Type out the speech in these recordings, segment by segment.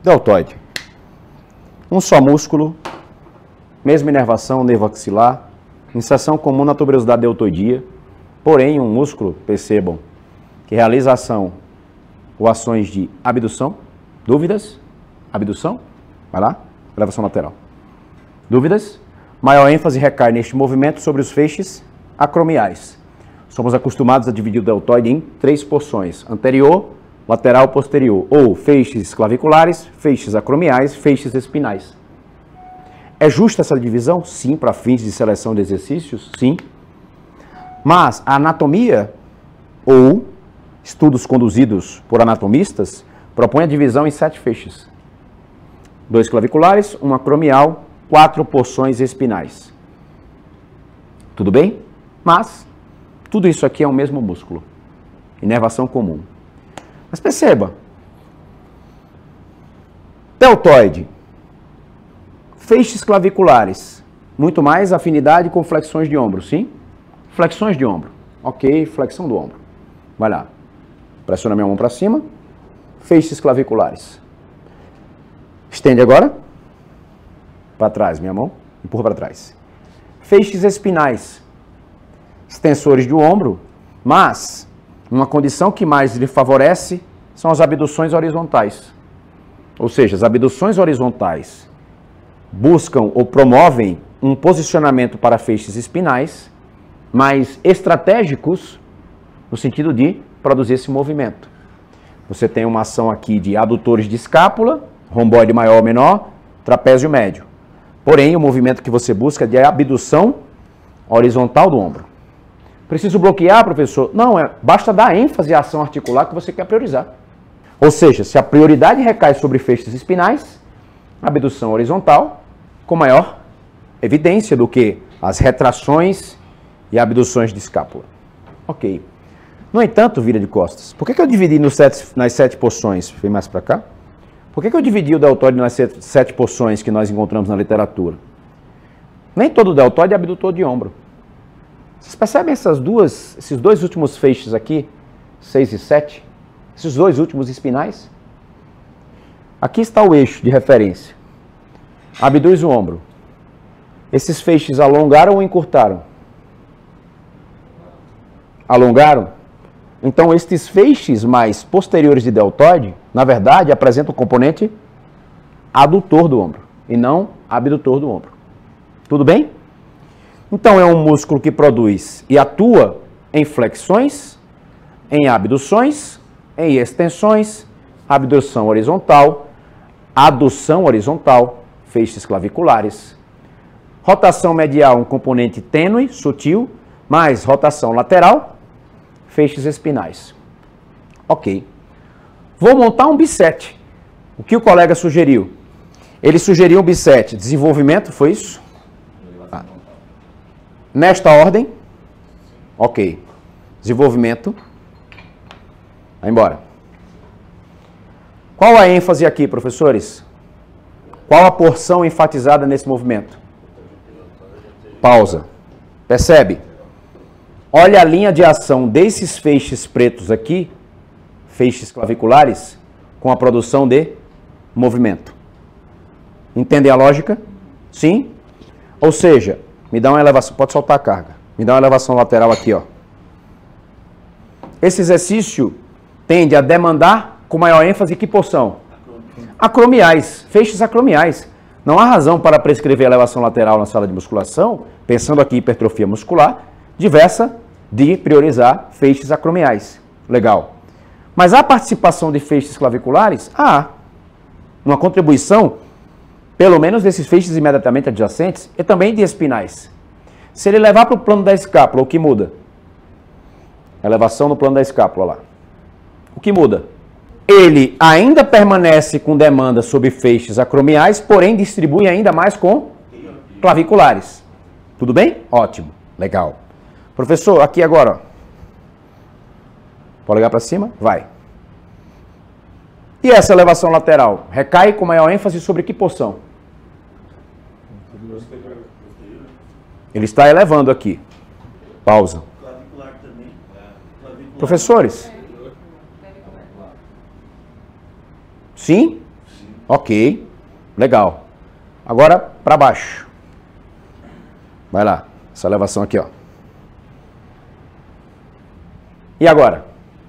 Deltoide. Um só músculo, mesma inervação, nervo axilar, inserção comum na tuberosidade deltoidia, porém um músculo, percebam, que realiza ação ou ações de abdução. Dúvidas? Abdução? Vai lá, elevação lateral. Dúvidas? Maior ênfase recai neste movimento sobre os feixes acromiais. Somos acostumados a dividir o deltoide em 3 porções: anterior, lateral, posterior, ou feixes claviculares, feixes acromiais, feixes espinais. É justa essa divisão? Sim, para fins de seleção de exercícios, sim. Mas a anatomia, ou estudos conduzidos por anatomistas, propõe a divisão em 7 feixes. 2 claviculares, 1 acromial, 4 porções espinais. Tudo bem? Mas tudo isso aqui é o mesmo músculo. Inervação comum. Mas perceba, deltoide, feixes claviculares, muito mais afinidade com flexões de ombro, sim? Flexões de ombro. Ok, flexão do ombro. Vai lá. Pressiona minha mão para cima. Feixes claviculares. Estende agora. Para trás, minha mão. Empurra para trás. Feixes espinais. Extensores do ombro, mas uma condição que mais lhe favorece são as abduções horizontais. Ou seja, as abduções horizontais buscam ou promovem um posicionamento para feixes espinais mais estratégicos no sentido de produzir esse movimento. Você tem uma ação aqui de adutores de escápula, romboide maior ou menor, trapézio médio. Porém, o movimento que você busca é de abdução horizontal do ombro. Preciso bloquear, professor? Não, basta dar ênfase à ação articular que você quer priorizar. Ou seja, se a prioridade recai sobre feixes espinais, abdução horizontal com maior evidência do que as retrações e abduções de escápula. Ok. No entanto, vira de costas. Por que eu dividi nas 7 porções? Vem mais para cá. Por que eu dividi o deltoide nas 7 porções que nós encontramos na literatura? Nem todo deltoide é abdutor de ombro. Vocês percebem esses dois últimos feixes aqui, 6 e 7? Esses dois últimos espinais? Aqui está o eixo de referência. Abduz o ombro. Esses feixes alongaram ou encurtaram? Alongaram? Então, estes feixes mais posteriores de deltoide, na verdade, apresentam o componente adutor do ombro e não abdutor do ombro. Tudo bem? Então, é um músculo que produz e atua em flexões, em abduções, em extensões, abdução horizontal, adução horizontal, feixes claviculares. Rotação medial, um componente tênue, sutil, mais rotação lateral, feixes espinais. Ok. Vou montar um bisete. O que o colega sugeriu? Ele sugeriu um bisete. Desenvolvimento, foi isso? Nesta ordem? Ok. Desenvolvimento. Vai embora. Qual a ênfase aqui, professores? Qual a porção enfatizada nesse movimento? Pausa. Percebe? Olha a linha de ação desses feixes pretos aqui, feixes claviculares, com a produção de movimento. Entendem a lógica? Sim? Ou seja, me dá uma elevação, pode soltar a carga. Me dá uma elevação lateral aqui, ó. Esse exercício tende a demandar com maior ênfase que porção? Acromiais, feixes acromiais. Não há razão para prescrever elevação lateral na sala de musculação, pensando aqui em hipertrofia muscular, diversa de priorizar feixes acromiais. Legal. Mas a participação de feixes claviculares, há uma contribuição, pelo menos desses feixes imediatamente adjacentes, e também de espinais. Se ele levar para o plano da escápula, o que muda? Elevação no plano da escápula lá. O que muda? Ele ainda permanece com demanda sobre feixes acromiais, porém distribui ainda mais com claviculares. Tudo bem? Ótimo. Legal. Professor, aqui agora, ó. Pode ligar para cima? Vai. E essa elevação lateral? Recai com maior ênfase sobre que porção? Ele está elevando aqui. Pausa. Professores? Sim? Ok, legal. Agora para baixo. Vai lá, essa elevação aqui, ó. E agora?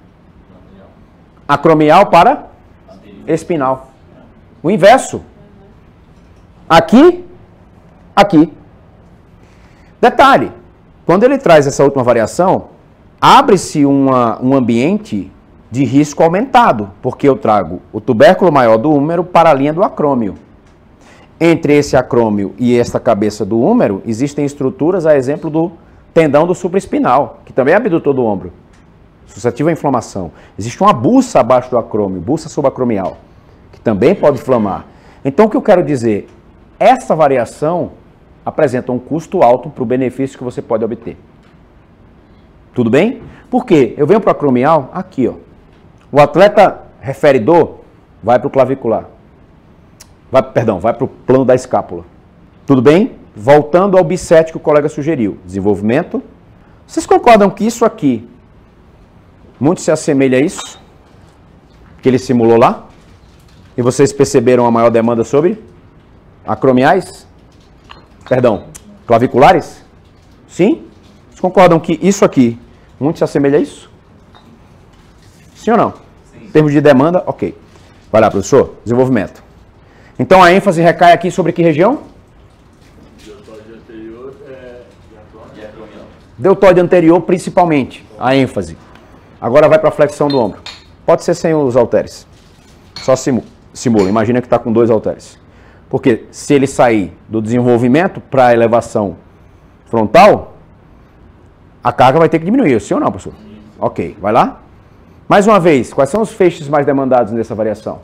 Acromial para espinal. O inverso. Aqui, aqui. Detalhe, quando ele traz essa última variação, abre-se um ambiente de risco aumentado, porque eu trago o tubérculo maior do húmero para a linha do acrômio. Entre esse acrômio e esta cabeça do húmero, existem estruturas, a exemplo do tendão do supraespinal, que também é abdutor do ombro, suscetível à inflamação. Existe uma buça abaixo do acrômio, buça subacromial, que também pode inflamar. Então, o que eu quero dizer? Essa variação apresenta um custo alto para o benefício que você pode obter. Tudo bem? Por quê? Eu venho para o acromial, aqui, ó. O atleta refere dor, vai para o clavicular. Vai para o plano da escápula. Tudo bem? Voltando ao bisete que o colega sugeriu. Desenvolvimento. Vocês concordam que isso aqui muito se assemelha a isso que ele simulou lá? E vocês perceberam a maior demanda sobre acromiais? Perdão, claviculares? Sim? Vocês concordam que isso aqui muito se assemelha a isso? Sim ou não? Sim. Em termos de demanda, ok. Vai lá, professor. Desenvolvimento. Então a ênfase recai aqui sobre que região? Deltoide anterior e acromial. Deltoide anterior, principalmente, a ênfase. Agora vai para a flexão do ombro. Pode ser sem os halteres. Só simula. Imagina que está com 2 halteres. Porque se ele sair do desenvolvimento para a elevação frontal, a carga vai ter que diminuir. Sim ou não, professor? Sim. Ok, vai lá. Mais uma vez, quais são os feixes mais demandados nessa variação?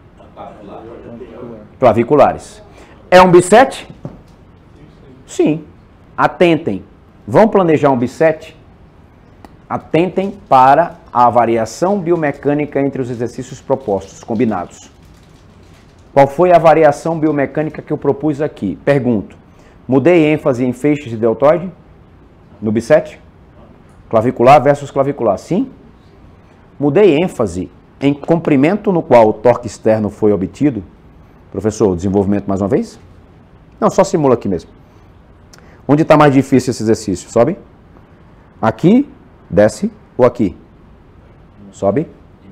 Claviculares. É um bisete? Sim. Atentem. Vão planejar um bisete? Atentem para a variação biomecânica entre os exercícios propostos, combinados. Qual foi a variação biomecânica que eu propus aqui? Pergunto. Mudei ênfase em feixes de deltoide? No bisete? Clavicular versus clavicular, sim? Mudei ênfase em comprimento no qual o torque externo foi obtido? Professor, desenvolvimento mais uma vez? Não, só simula aqui mesmo. Onde está mais difícil esse exercício? Sobe? Aqui, desce ou aqui? Sobe?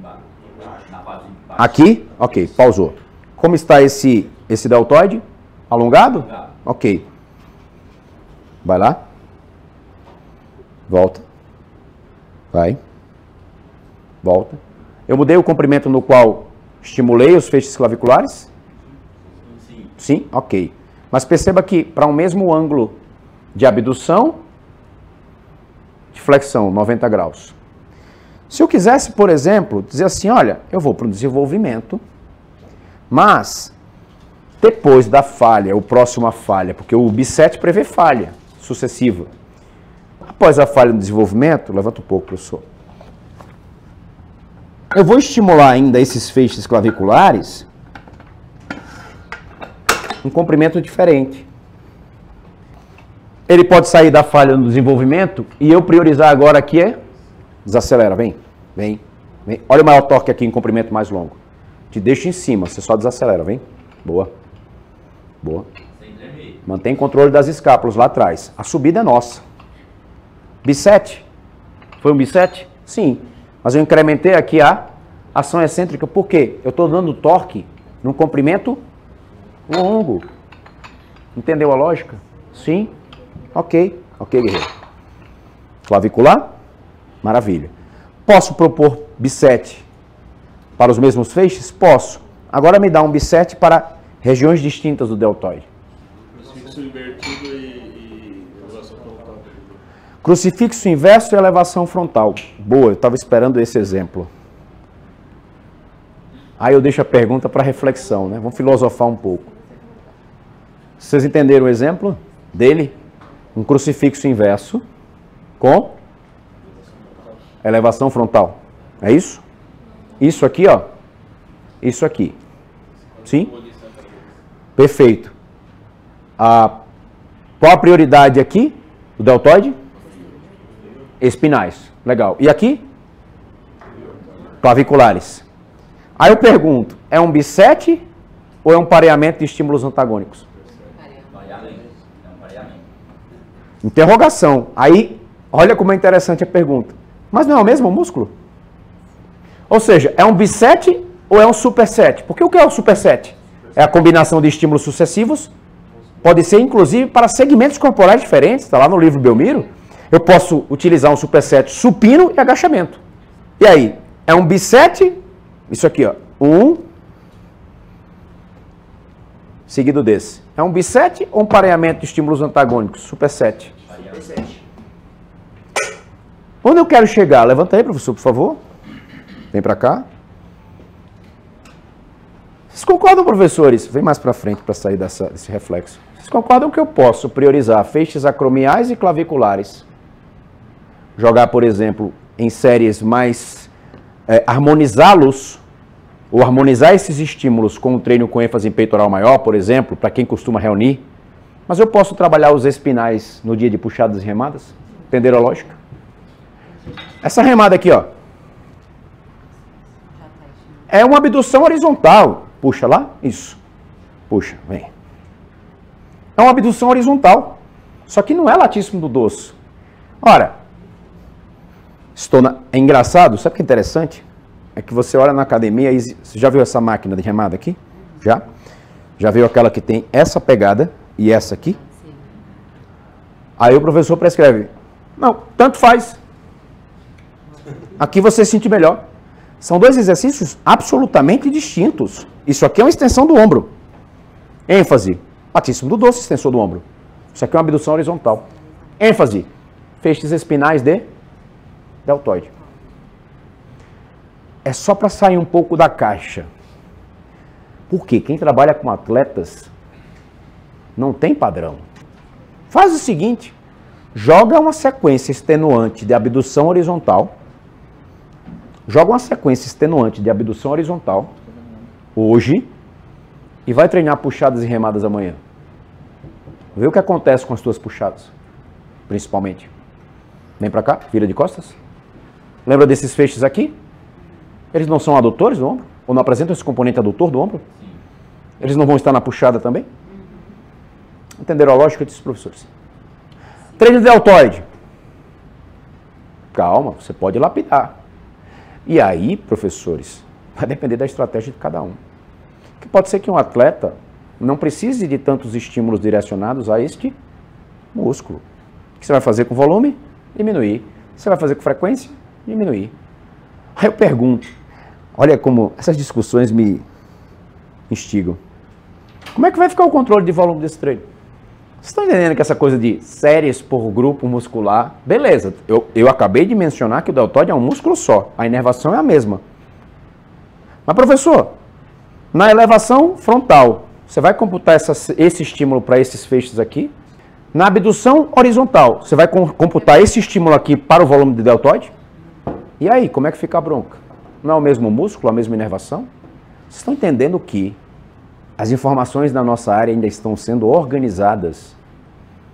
Aqui? Ok, pausou. Como está esse deltoide? Alongado? Ok. Vai lá. Volta. Vai. Volta. Eu mudei o comprimento no qual estimulei os feixes claviculares? Sim, ok. Mas perceba que para um mesmo ângulo de abdução, de flexão, 90 graus. Se eu quisesse, por exemplo, dizer assim, olha, eu vou para o desenvolvimento, mas depois da falha, ou próxima falha, porque o bisete prevê falha sucessiva. Após a falha do desenvolvimento, levanta um pouco, professor. Eu vou estimular ainda esses feixes claviculares um comprimento diferente. Ele pode sair da falha no desenvolvimento e eu priorizar agora aqui é desacelera, vem. Olha o maior torque aqui em comprimento mais longo. Te deixa em cima, você só desacelera, vem. Boa. Mantém controle das escápulas lá atrás. A subida é nossa. Bisete. Foi um bisete? Sim. Mas eu incrementei aqui a ação excêntrica. Por quê? Eu estou dando torque num comprimento longo. Entendeu a lógica? Sim. Ok, guerreiro. Clavicular? Maravilha. Posso propor bisete para os mesmos feixes? Posso. Agora me dá um bisete para regiões distintas do deltoide. Crucifixo invertido e elevação frontal. Crucifixo inverso e elevação frontal. Boa, eu estava esperando esse exemplo. Aí eu deixo a pergunta para reflexão, né? Vamos filosofar um pouco. Vocês entenderam o exemplo dele? Um crucifixo inverso com elevação frontal. É isso? Isso aqui, ó. Isso aqui. Sim? Perfeito. Qual a prioridade aqui? O deltoide? Espinais. Legal. E aqui? Claviculares. Aí eu pergunto, é um bisete ou é um pareamento de estímulos antagônicos? Pareamento. É um pareamento. Interrogação. Aí, olha como é interessante a pergunta. Mas não é o mesmo músculo? Ou seja, é um biset ou é um superset? Porque o que é o superset? É a combinação de estímulos sucessivos. Pode ser, inclusive, para segmentos corporais diferentes. Está lá no livro Belmiro. Eu posso utilizar um superset supino e agachamento. E aí, é um biset, isso aqui, ó, 1, seguido desse. É um biset ou um pareamento de estímulos antagônicos? Superset. Onde eu quero chegar? Levanta aí, professor, por favor. Vem para cá. Vocês concordam, professores? Vem mais para frente para sair desse reflexo. Vocês concordam que eu posso priorizar feixes acromiais e claviculares? Jogar, por exemplo, em séries mais... harmonizá-los, ou harmonizar esses estímulos com um treino com ênfase em peitoral maior, por exemplo, para quem costuma reunir. Mas eu posso trabalhar os espinais no dia de puxadas e remadas? Entenderam a lógica? Essa remada aqui, ó, é uma abdução horizontal. Puxa lá, isso. Puxa, vem. É uma abdução horizontal. Só que não é latíssimo do dorso. Ora, é engraçado, sabe o que é interessante? É que você olha na academia e você já viu essa máquina de remada aqui? Já? Já viu aquela que tem essa pegada e essa aqui? Sim. Aí o professor prescreve. Não, tanto faz. Aqui você sente melhor. São dois exercícios absolutamente distintos. Isso aqui é uma extensão do ombro. ênfase, latíssimo do dorso, extensor do ombro. Isso aqui é uma abdução horizontal. ênfase, feixes espinais de deltoide. É só para sair um pouco da caixa. Por quê? Quem trabalha com atletas não tem padrão. Faz o seguinte, joga uma sequência extenuante de abdução horizontal. Joga uma sequência extenuante de abdução horizontal hoje e vai treinar puxadas e remadas amanhã. Vê o que acontece com as tuas puxadas, principalmente. Vem para cá, vira de costas. Lembra desses feixes aqui? Eles não são adutores do ombro? Ou não apresentam esse componente adutor do ombro? Eles não vão estar na puxada também? Entenderam a lógica desses professores? Treino de deltoide. Calma, você pode lapidar. E aí, professores, vai depender da estratégia de cada um. Que pode ser que um atleta não precise de tantos estímulos direcionados a este músculo. O que você vai fazer com volume? Diminuir. Você vai fazer com frequência? Diminuir. Aí eu pergunto, olha como essas discussões me instigam. Como é que vai ficar o controle de volume desse treino? Vocês estão entendendo que essa coisa de séries por grupo muscular, beleza, eu acabei de mencionar que o deltoide é um músculo só, a inervação é a mesma. Mas professor, na elevação frontal, você vai computar esse estímulo para esses feixes aqui? Na abdução horizontal, você vai computar esse estímulo aqui para o volume de deltoide? E aí, como é que fica a bronca? Não é o mesmo músculo, a mesma inervação? Vocês estão entendendo que as informações da nossa área ainda estão sendo organizadas